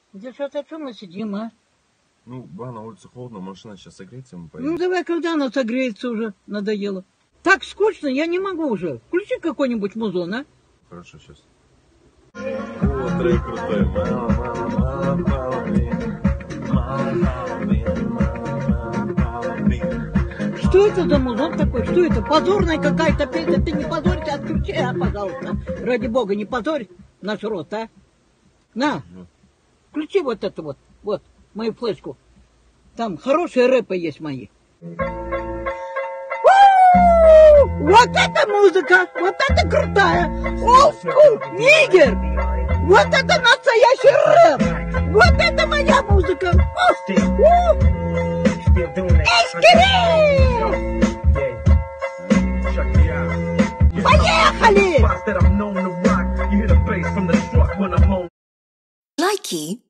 Девчата, о чем мы сидим, а? Ну, на улице холодно, машина сейчас согреется, мы Ну поедем. давай, когда она согреется уже, надоело. Так скучно, я не могу уже. Включи какой-нибудь музон, а? Хорошо, сейчас. О, трек крутой. Что это за музон такой? Что это? Позорная какая-то песня. Ты не позорься, отключи, пожалуйста. Ради бога, не позорь наш рот, а? На, включи вот это вот, мою флешку. Там хорошие рэпы есть мои. Вот это музыка, вот это крутая. Old school, нигер. Вот это настоящий рэп. Вот это моя музыка. Поехали! Likey